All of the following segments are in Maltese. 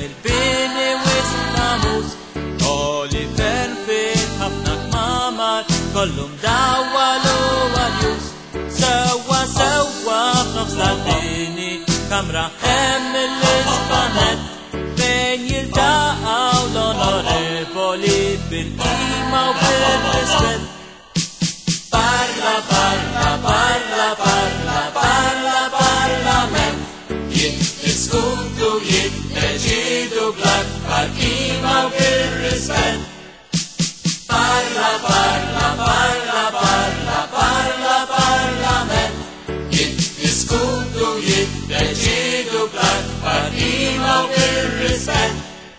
il-bini wis famuż. Oliver ħafna kmamar kollhom dawwalu għal-już. Sewwa f'nofs l-ardini kamra hemm l-isbanet fejn jiltaqgħu l-onorevoli bil-qima u bil-rispett. Parlament jiddiskutu jiddeċidu bl-akbar qima u bil-rispett. Parlament jiddiskutu jiddeċidu bl-akbar qima u bil-rispett.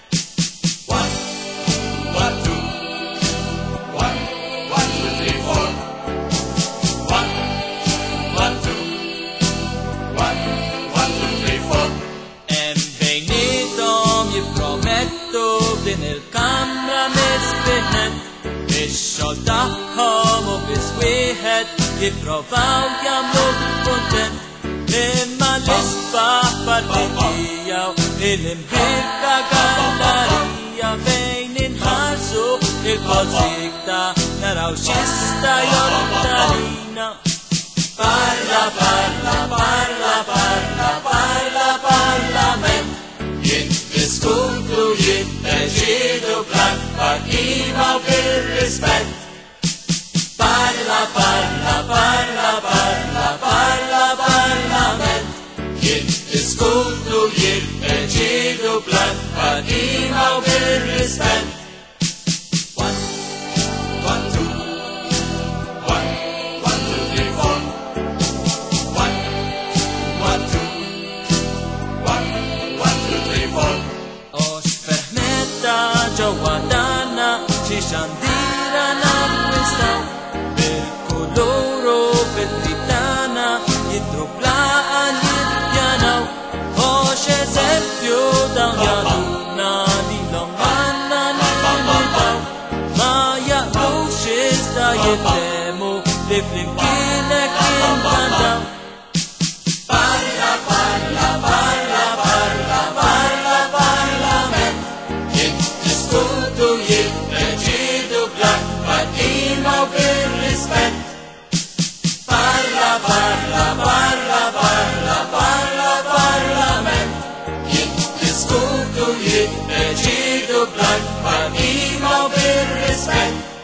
Din il-kamra misbiħnet ix-xogħol tagħhom u biss wieħed jipprovaw jagħmlu kuntent. Imma l-isbaħ partijijaw il-imbirka gallerija fejn inħarsu il-pożikta naraw x'jista' joltarina. Parlament jiddiskutu jiddeċidu bl-akbar qima u bil-rispett. Parlament jiddiskutu jiddeċidu bl-akbar qima u bil-rispett. Ġewwa danna xi xandira nakkwistaw bil-kulur u bil-tritana jidru blaqan jippjanaw. X'eżempju dawn jagħtuna lilhom għandna nimitaw. Ma jaqblux iżda jiftehmu li flimkien hekk jinkantaw. Jiddiskutu jiddeċidu bl-akbar qima u bil-rispett. Parlament jiddiskutu jiddeċidu bl-akbar qima u bil-rispett.